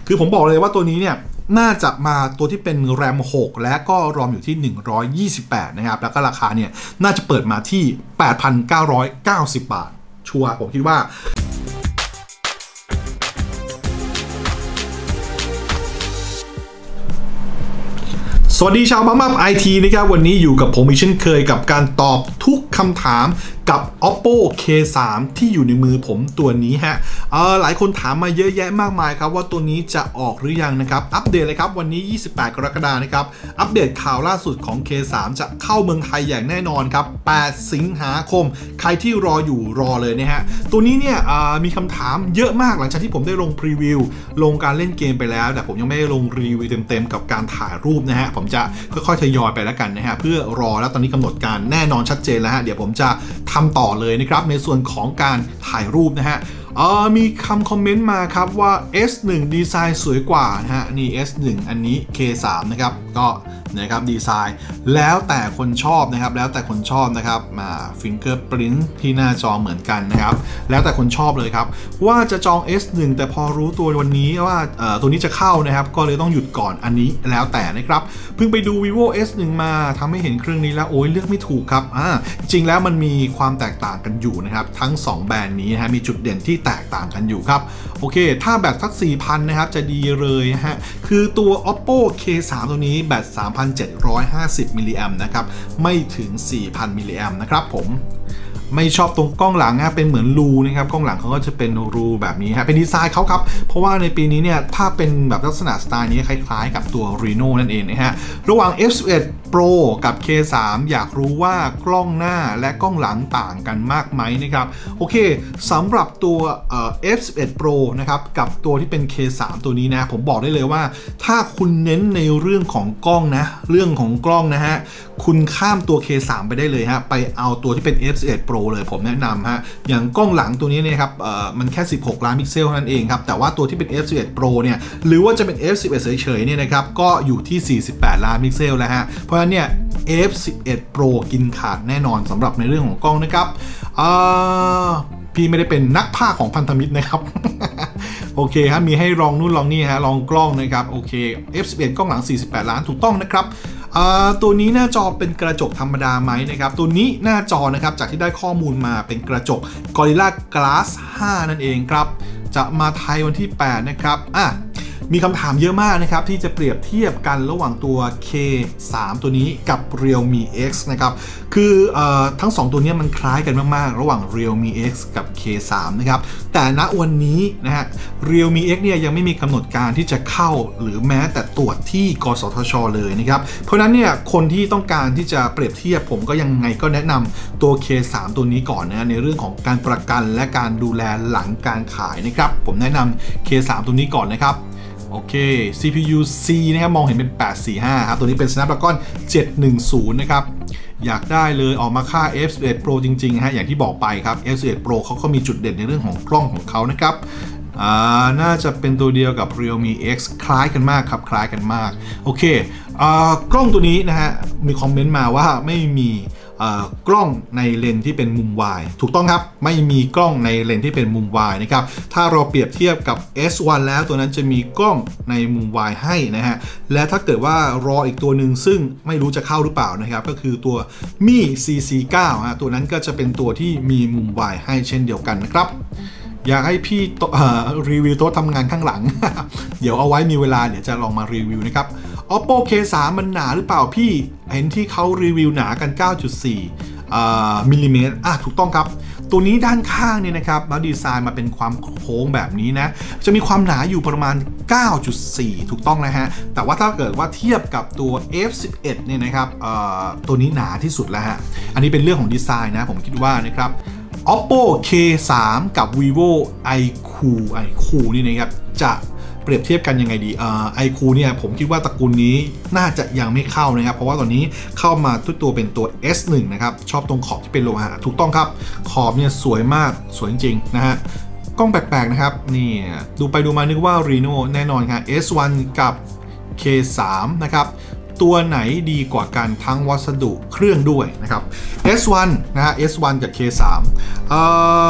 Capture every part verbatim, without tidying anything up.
คือผมบอกเลยว่าตัวนี้เนี่ยน่าจะมาตัวที่เป็นแรมหกและก็รอมอยู่ที่หนึ่งร้อยยี่สิบแปดนะครับแล้วก็ราคาเนี่ยน่าจะเปิดมาที่ แปดพันเก้าร้อยเก้าสิบ บาทชัวร์ผมคิดว่าสวัสดีชาวบัมบัมไอทีนะครับวันนี้อยู่กับผมอีกเช่นเคยกับการตอบทุกคำถามกับ Oppo เค สาม ที่อยู่ในมือผมตัวนี้ฮะเออหลายคนถามมาเยอะแยะมากมายครับว่าตัวนี้จะออกหรือยังนะครับอัปเดตเลยครับวันนี้ยี่สิบแปดกรกฎาคมนะครับอัปเดตข่าวล่าสุดของ เค สาม จะเข้าเมืองไทยอย่างแน่นอนครับแปดสิงหาคมใครที่รออยู่รอเลยนะฮะตัวนี้เนี่ยมีคำถามเยอะมากหลังจากที่ผมได้ลงพรีวิวลงการเล่นเกมไปแล้วแต่ผมยังไม่ได้ลงรีวิวเต็มๆกับการถ่ายรูปนะฮะผมจะค่อยๆทยอยไปแล้วกันนะฮะเพื่อรอแล้วตอนนี้กำหนดการแน่นอนชัดเจนแล้วฮะเดี๋ยวผมจะทำต่อเลยนะครับในส่วนของการถ่ายรูปนะฮะมีคำคอมเมนต์มาครับว่า เอส หนึ่ง ดีไซน์สวยกว่านะฮะนี่ เอส หนึ่ง อันนี้ เค สาม นะครับก็นะครับดีไซน์แล้วแต่คนชอบนะครับแล้วแต่คนชอบนะครับมาฟิงเกอร์ปริ้นท์ที่หน้าจอเหมือนกันนะครับแล้วแต่คนชอบเลยครับว่าจะจอง เอส หนึ่ง แต่พอรู้ตัววันนี้ว่าตัวนี้จะเข้านะครับก็เลยต้องหยุดก่อนอันนี้แล้วแต่นะครับเพิ่งไปดู vivo เอส หนึ่ง มาทำให้เห็นเครื่องนี้แล้วโอ้ยเลือกไม่ถูกครับอ่าจริงแล้วมันมีความแตกต่างกันอยู่นะครับทั้งสองแบรนด์นี้นะฮะมีจุดเด่นที่แตกต่างกันอยู่ครับโอเคถ้าแบตสัก สี่พัน นะครับจะดีเลยนะฮะคือตัว Oppo เค สาม ตัวนี้แบต สามพันเจ็ดร้อยห้าสิบ มิลลิแอมป์นะครับไม่ถึง สี่พัน มิลลิแอมป์นะครับผมไม่ชอบตรงกล้องหลังนะเป็นเหมือนรูนะครับกล้องหลังเขาก็จะเป็นรูแบบนี้ฮะเป็นดีไซน์เขาครับเพราะว่าในปีนี้เนี่ยถ้าเป็นแบบลักษณะสไตล์นี้คล้ายๆกับตัว Reno นั่นเองนะฮะระหว่าง เอฟ สิบเอ็ด Pro กับ เค สาม อยากรู้ว่ากล้องหน้าและกล้องหลังต่างกันมากไหมนะครับโอเคสำหรับตัว เอฟ สิบเอ็ด Pro นะครับกับตัวที่เป็น เค สาม ตัวนี้นะผมบอกได้เลยว่าถ้าคุณเน้นในเรื่องของกล้องนะเรื่องของกล้องนะฮะคุณข้ามตัว เค สาม ไปได้เลยฮะไปเอาตัวที่เป็น เอฟ สิบเอ็ด Pro เลยผมแนะนำฮะอย่างกล้องหลังตัวนี้เนี่ยครับมันแค่สิบหกล้านพิกเซลนั่นเองครับแต่ว่าตัวที่เป็น เอฟ สิบเอ็ด Pro เนี่ยหรือว่าจะเป็น เอฟ สิบเอ็ด เฉยๆเนี่ยนะครับก็อยู่ที่สี่สิบแปดล้านพิกเซลแล้วฮะเพราะฉะนั้นเนี่ย เอฟ สิบเอ็ด Pro กินขาดแน่นอนสำหรับในเรื่องของกล้องนะครับพี่ไม่ได้เป็นนักพากย์ของพันธมิตรนะครับ โอเคครับมีให้ลองนู่นลองนี่ฮะลองกล้องนะครับโอเค เอฟ สิบเอ็ด กล้องหลังสี่สิบแปดล้านถูกต้องนะครับตัวนี้หน้าจอเป็นกระจกธรรมดาไหมนะครับตัวนี้หน้าจอนะครับจากที่ได้ข้อมูลมาเป็นกระจก Gorilla Glass ห้านั่นเองครับจะมาไทยวันที่แปดนะครับอ่ะมีคำถามเยอะมากนะครับที่จะเปรียบเทียบกันระหว่างตัว เค สาม ตัวนี้กับ Realme X นะครับคืออทั้งสองตัวนี้มันคล้ายกันมากๆระหว่าง Realme X กับ เค สาม นะครับแต่ณวันนี้นะฮะ Realme X เนี่ยยังไม่มีกำหนดการที่จะเข้าหรือแม้แต่ตรวจที่กสทช.เลยนะครับเพราะนั้นเนี่ยคนที่ต้องการที่จะเปรียบเทียบผมก็ยังไงก็แนะนำตัว เค สาม ตัวนี้ก่อนนะในเรื่องของการประกันและการดูแลหลังการขายนะครับผมแนะนำ เค สาม ตัวนี้ก่อนนะครับโอเค ซี พี ยู C นะครับมองเห็นเป็นแปดสี่ห้าครับตัวนี้เป็น Snapdragon เจ็ดหนึ่งศูนย์นะครับอยากได้เลยออกมาค่า เอฟ สิบเอ็ด Pro จริงๆฮะอย่างที่บอกไปครับ เอฟ สิบเอ็ด Pro เขาก็มีจุดเด่นในเรื่องของกล้องของเขานะครับอ่าน่าจะเป็นตัวเดียวกับ Realme X คล้ายกันมากครับคล้ายกันมากโอเคอ่ากล้องตัวนี้นะฮะมีคอมเมนต์มาว่าไม่มีกล้องในเลนที่เป็นมุม Y ถูกต้องครับไม่มีกล้องในเลนที่เป็นมุม Y นะครับถ้าเราเปรียบเทียบกับ เอส วัน แล้วตัวนั้นจะมีกล้องในมุม Y ให้นะฮะและถ้าเกิดว่ารออีกตัวหนึ่งซึ่งไม่รู้จะเข้าหรือเปล่านะครับก็คือตัว มี ซี ซี เก้า ฮะตัวนั้นก็จะเป็นตัวที่มีมุม Y ให้เช่นเดียวกันนะครับอยากให้พี่รีวิวโต๊ะทำงานข้างหลัง เดี๋ยวเอาไว้มีเวลาเดี๋ยวจะลองมารีวิวนะครับ Oppo เค สาม มันหนาหรือเปล่าพี่เห็นที่เขารีวิวหนากัน เก้าจุดสี่ มิลลิเมตรอ่ะถูกต้องครับตัวนี้ด้านข้างเนี่ยนะครับแล้วดีไซน์มาเป็นความโค้งแบบนี้นะจะมีความหนาอยู่ประมาณ เก้าจุดสี่ ถูกต้องนะฮะแต่ว่าถ้าเกิดว่าเทียบกับตัว เอฟ สิบเอ็ด เนี่ยนะครับตัวนี้หนาที่สุดแล้วฮะอันนี้เป็นเรื่องของดีไซน์นะผมคิดว่านะครับ Oppo เค สาม กับ vivo ไอ คิว ไอ คิว นี่นะครับจะเปรียบเทียบกันยังไงดีไอ คิว เนี่ยผมคิดว่าตระกูลนี้น่าจะยังไม่เข้านะครับเพราะว่าตอนนี้เข้ามาทุกตัวเป็นตัว เอส หนึ่ง นะครับชอบตรงขอบที่เป็นโลหะถูกต้องครับขอบเนี่ยสวยมากสวยจริงๆนะฮะกล้องแปลกๆนะครับนี่ดูไปดูมานึกว่า Reno แน่นอนครับ เอส วัน กับ เค สาม นะครับตัวไหนดีกว่ากันทั้งวัสดุเครื่องด้วยนะครับ เอส วัน นะฮะ เอส วัน กับ เค สาม เอ่อ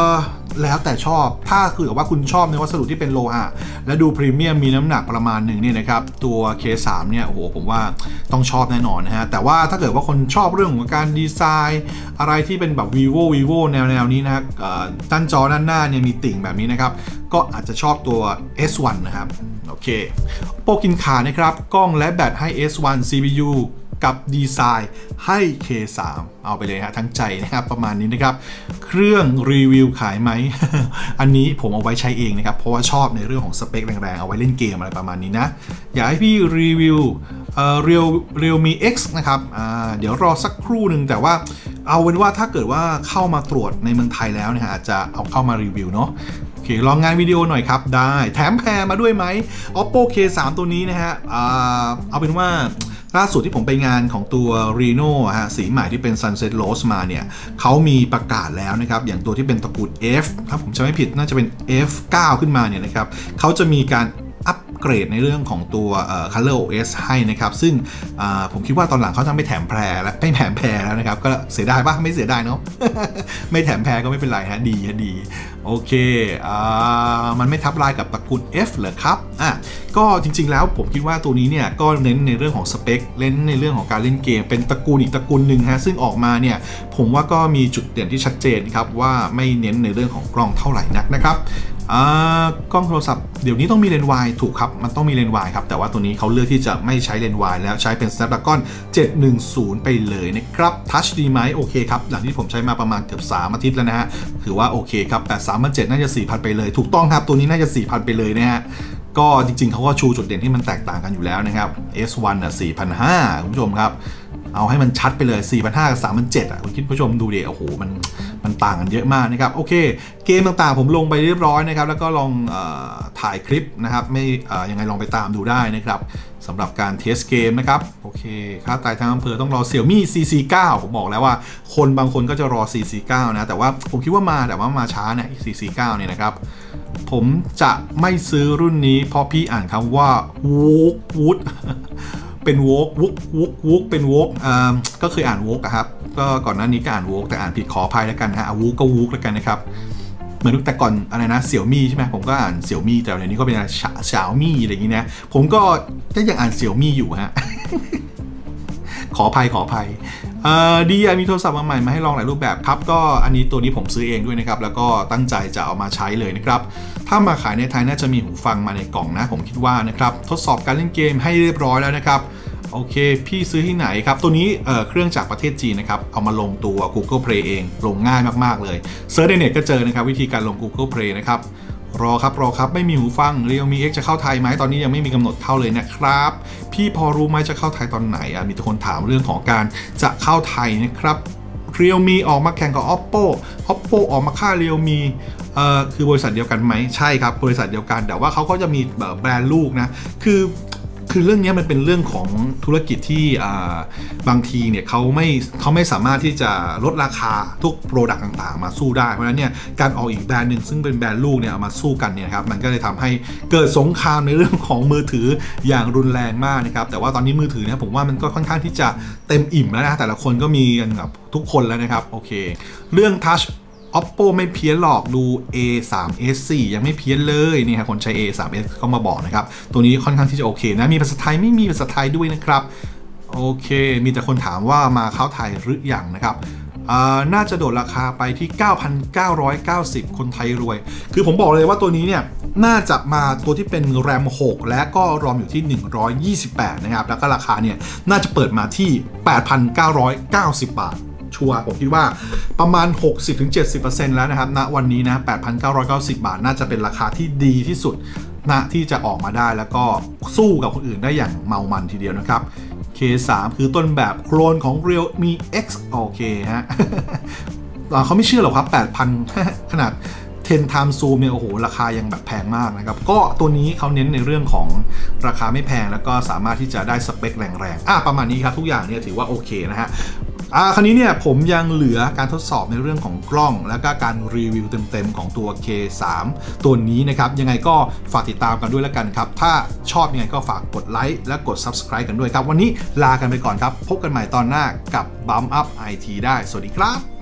แล้วแต่ชอบถ้าคือว่าคุณชอบในวัสดุที่เป็นโลหะและดูพรีเมียมมีน้ำหนักประมาณหนึ่งเนี่ยนะครับตัว เค สาม เนี่ยโอ้โหผมว่าต้องชอบแน่นอนนะฮะแต่ว่าถ้าเกิดว่าคนชอบเรื่องของการดีไซน์อะไรที่เป็นแบบ vivo vivo แนวแนวนี้นะครับด้านจอด้านหน้าเนี่ยมีติ่งแบบนี้นะครับก็อาจจะชอบตัว เอส วัน นะครับโอเคโปรกินขานะครับกล้องและแบตให้ เอส วัน ซี พี ยู กับดีไซน์ให้ เค สาม เอาไปเลยฮะทั้งใจนะครับประมาณนี้นะครับเครื่องรีวิวขายไหม อันนี้ผมเอาไว้ใช้เองนะครับเพราะว่าชอบในเรื่องของสเปคแรงๆเอาไว้เล่นเกมอะไรประมาณนี้นะอยากให้พี่รีวิวเอ่อ Real Realme X นะครับอ่าเดี๋ยวรอสักครู่หนึ่งแต่ว่าเอาเป็นว่าถ้าเกิดว่าเข้ามาตรวจในเมืองไทยแล้วเนี่ยอาจจะเอาเข้ามารีวิวเนาะโอเคลองงานวิดีโอหน่อยครับได้แถมแพรมาด้วยไหม Oppo เค สาม ตัวนี้นะฮะอ่าเอาเป็นว่าล่าสุดที่ผมไปงานของตัว Reno ฮะสีใหม่ที่เป็น Sunset Rose มาเนี่ยเขามีประกาศแล้วนะครับอย่างตัวที่เป็นตระกูล F ถ้าผมจำไม่ผิดน่าจะเป็น เอฟ ไนน์ ขึ้นมาเนี่ยนะครับเขาจะมีการอัปเกรดในเรื่องของตัว Color โอ เอส ให้นะครับซึ่งผมคิดว่าตอนหลังเขาจะไม่แถมแพรแล้วไม่แถมแพรแล้วนะครับก็เสียดายปะไม่เสียดายเนาะ ไม่แถมแพรก็ไม่เป็นไรฮะดีฮะดีโอเคอ่ามันไม่ทับลายกับตระกูล F เหรอครับอ่ะก็จริงๆแล้วผมคิดว่าตัวนี้เนี่ยก็เน้นในเรื่องของสเปคเน้นในเรื่องของการเล่นเกมเป็นตระกูลอีกตระกูลหนึ่งฮะซึ่งออกมาเนี่ยผมว่าก็มีจุดเด่นที่ชัดเจนครับว่าไม่เน้นในเรื่องของกล้องเท่าไหร่นักนะครับกล้องโทรศัพท์เดี๋ยวนี้ต้องมีเลนส์วายถูกครับมันต้องมีเลนส์วายครับแต่ว่าตัวนี้เขาเลือกที่จะไม่ใช้เลนส์วายแล้วใช้เป็น Snapdragon เจ็ดหนึ่งศูนย์ไปเลยนะครับทัชดีไหมโอเคครับหลังที่ผมใช้มาประมาณเกือบสามอาทิตย์แล้วนะฮะถือว่าโอเคครับแปดสามพันเจ็ดน่าจะ สี่พัน ไปเลยถูกต้องครับตัวนี้น่าจะ สี่พัน ไปเลยนะฮะก็จริงๆเขาก็ชูจุดเด่นที่มันแตกต่างกันอยู่แล้วนะครับ เอส วัน อ่ะ สี่พันห้าร้อย คุณผู้ชมครับเอาให้มันชัดไปเลย สี่พันห้าร้อย กับ สามพันเจ็ดร้อย อ่ะคุณคิดผู้ชมดูดิโอ้โหมันมันต่างกันเยอะมากนะครับโอเคเกมต่างๆผมลงไปเรียบร้อยนะครับแล้วก็ลองเอ่อถ่ายคลิปนะครับไม่เอ่อยังไงลองไปตามดูได้นะครับสำหรับการเทสเกมนะครับโอเคค่าตายทางอำเภอต้องรอ Xiaomi ซี ซี ไนน์ ผมบอกแล้วว่าคนบางคนก็จะรอ ซี ซี ไนน์ นะแต่ว่าผมคิดว่ามาแต่ว่ามาช้าเนี่ย ซี ซี ไนน์ เนี่ยนะครับผมจะไม่ซื้อรุ่นนี้เพราะพี่อ่านคำว่า Wok Wood เป็น Wok Wok Wok Wok เป็น Wok อ่าก็เคยอ่าน Wok อะครับก็ก่อนหน้านี้ก็อ่าน Wok แต่อ่านผิดขออภัยแล้วกันฮะ Wok ก็ Wok แล้วกันนะครับเหมือนแต่ก่อนอะไรนะ Xiaomi ใช่ไหมผมก็อ่าน Xiaomi แต่เดี๋ยวนี้ก็เป็น Xiaomi อะไรอย่างนี้นะผมก็ยังอ่าน Xiaomi อยู่ฮะ ขออภัยขออภัยดีมีโทรศัพท์มาใหม่มาให้ลองหลายรูปแบบครับก็อันนี้ตัวนี้ผมซื้อเองด้วยนะครับแล้วก็ตั้งใจจะเอามาใช้เลยนะครับถ้ามาขายในไทยน่าจะมีหูฟังมาในกล่องนะผมคิดว่านะครับทดสอบการเล่นเกมให้เรียบร้อยแล้วนะครับโอเคพี่ซื้อที่ไหนครับตัวนี้ เอ่อ เครื่องจากประเทศจีนนะครับเอามาลงตัว Google Play เองลงง่ายมากๆเลยเซิร์ชในเน็ตก็เจอนะครับวิธีการลง Google Play นะครับรอครับรอครับไม่มีหูฟัง Realme X จะเข้าไทยไหมตอนนี้ยังไม่มีกำหนดเข้าเลยนะครับพี่พอรู้ไหมจะเข้าไทยตอนไหนอ่ะมีแต่คนถามเรื่องของการจะเข้าไทยนะครับ Realme ออกมาแข่งกับ Oppo Oppo ออกมาฆ่า Realme เอ่อคือบริษัทเดียวกันไหมใช่ครับบริษัทเดียวกันแต่ว่าเขาก็จะมีแบรนด์ลูกนะคือคือเรื่องนี้มันเป็นเรื่องของธุรกิจที่บางทีเนี่ยเขาไม่เขาไม่สามารถที่จะลดราคาทุกโปรดักต์ต่างๆมาสู้ได้เพราะฉะนั้นเนี่ยการออกอีกแบรนด์หนึ่งซึ่งเป็นแบรนด์ลูกเนี่ยเอามาสู้กันเนี่ยครับมันก็เลยทำให้เกิดสงครามในเรื่องของมือถืออย่างรุนแรงมากนะครับแต่ว่าตอนนี้มือถือเนี่ยผมว่ามันก็ค่อนข้างที่จะเต็มอิ่มแล้วนะแต่ละคนก็มีกันแบบทุกคนแล้วนะครับโอเคเรื่อง Touch Oppo ไม่เพี้ยนหรอกดู เอ สาม เอส โฟร์ ยังไม่เพี้ยนเลยนี่ครับคนใช้ เอ สาม เอส ก็มาบอกนะครับตัวนี้ค่อนข้างที่จะโอเคนะมีภาษาไทยไม่มีภาษาไทยด้วยนะครับโอเคมีแต่คนถามว่ามาเข้าไทยหรือยังนะครับน่าจะโดดราคาไปที่ เก้าพันเก้าร้อยเก้าสิบ คนไทยรวยคือผมบอกเลยว่าตัวนี้เนี่ยน่าจะมาตัวที่เป็นแรมหกและก็รอมอยู่ที่หนึ่งร้อยยี่สิบแปดนะครับแล้วก็ราคาเนี่ยน่าจะเปิดมาที่ แปดพันเก้าร้อยเก้าสิบบาทชัวร์ผมคิดว่าประมาณ หกสิบถึงเจ็ดสิบเปอร์เซ็นต์ แล้วนะครับณวันนี้นะ แปดพันเก้าร้อยเก้าสิบบาทน่าจะเป็นราคาที่ดีที่สุดณที่จะออกมาได้แล้วก็สู้กับคนอื่นได้อย่างเมามันทีเดียวนะครับ เค สาม คือต้นแบบโคลนของ Realme X โอเคฮะ เขาไม่เชื่อหรอกครับ แปดพัน ขนาดเทน Time Zoom เนี่ยโอ้โหราคายังแบบแพงมากนะครับก็ตัวนี้เขาเน้นในเรื่องของราคาไม่แพงแล้วก็สามารถที่จะได้สเปคแรงๆอ่ะประมาณนี้ครับทุกอย่างเนี่ยถือว่าโอเคนะฮะอ่าคราวนี้เนี่ยผมยังเหลือการทดสอบในเรื่องของกล้องแล้วก็การรีวิวเต็มๆของตัว เค สาม ตัวนี้นะครับยังไงก็ฝากติดตามกันด้วยแล้วกันครับถ้าชอบยังไงก็ฝากกดไลค์และกด Subscribe กันด้วยครับวันนี้ลากันไปก่อนครับพบกันใหม่ตอนหน้ากับ Bump Up ไอ ที ได้สวัสดีครับ